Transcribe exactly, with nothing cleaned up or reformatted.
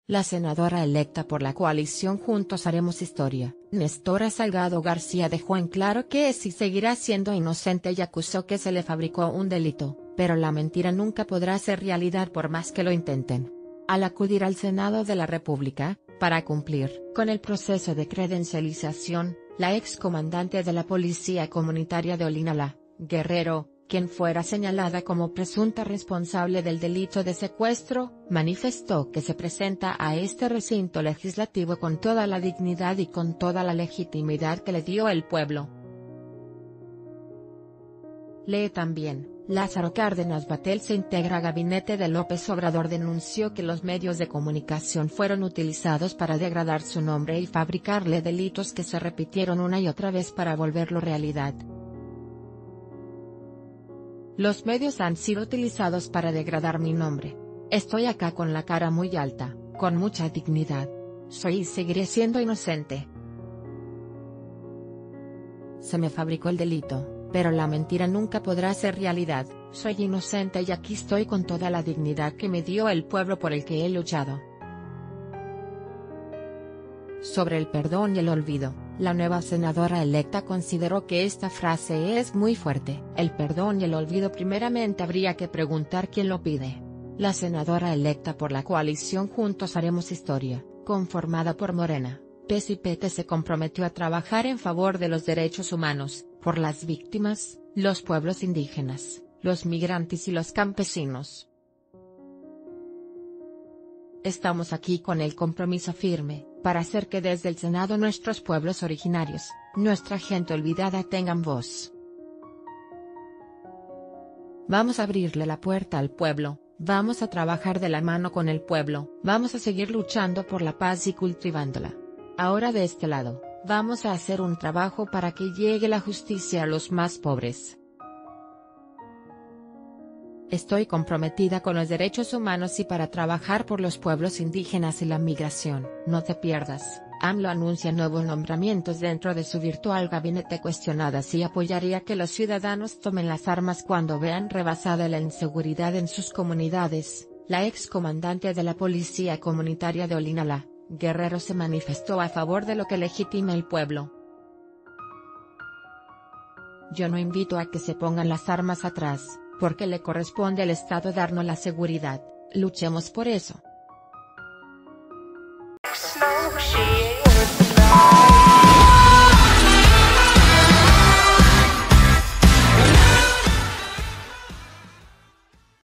La senadora electa por la coalición Juntos Haremos Historia, Nestora Salgado García, dejó en claro que es y seguirá siendo inocente y acusó que se le fabricó un delito, pero la mentira nunca podrá ser realidad por más que lo intenten. Al acudir al Senado de la República, para cumplir con el proceso de credencialización, la excomandante de la Policía Comunitaria de Olinalá, Guerrero, quien fuera señalada como presunta responsable del delito de secuestro, manifestó que se presenta a este recinto legislativo con toda la dignidad y con toda la legitimidad que le dio el pueblo. Lee también, Lázaro Cárdenas Batel se integra a gabinete de López Obrador. Denunció que los medios de comunicación fueron utilizados para degradar su nombre y fabricarle delitos que se repitieron una y otra vez para volverlo realidad. Los medios han sido utilizados para degradar mi nombre. Estoy acá con la cara muy alta, con mucha dignidad. Soy y seguiré siendo inocente. Se me fabricó el delito, pero la mentira nunca podrá ser realidad. Soy inocente y aquí estoy con toda la dignidad que me dio el pueblo por el que he luchado. Sobre el perdón y el olvido, la nueva senadora electa consideró que esta frase es muy fuerte. El perdón y el olvido primeramente habría que preguntar quién lo pide. La senadora electa por la coalición Juntos Haremos Historia, conformada por Morena, P E S y P T, se comprometió a trabajar en favor de los derechos humanos, por las víctimas, los pueblos indígenas, los migrantes y los campesinos. Estamos aquí con el compromiso firme, para hacer que desde el Senado nuestros pueblos originarios, nuestra gente olvidada tengan voz. Vamos a abrirle la puerta al pueblo, vamos a trabajar de la mano con el pueblo, vamos a seguir luchando por la paz y cultivándola. Ahora de este lado, vamos a hacer un trabajo para que llegue la justicia a los más pobres. Estoy comprometida con los derechos humanos y para trabajar por los pueblos indígenas y la migración. No te pierdas, AMLO anuncia nuevos nombramientos dentro de su virtual gabinete. Cuestionada si apoyaría que los ciudadanos tomen las armas cuando vean rebasada la inseguridad en sus comunidades, la excomandante de la Policía Comunitaria de Olinalá, Guerrero, se manifestó a favor de lo que legitima el pueblo. Yo no invito a que se pongan las armas atrás, porque le corresponde al Estado darnos la seguridad. Luchemos por eso.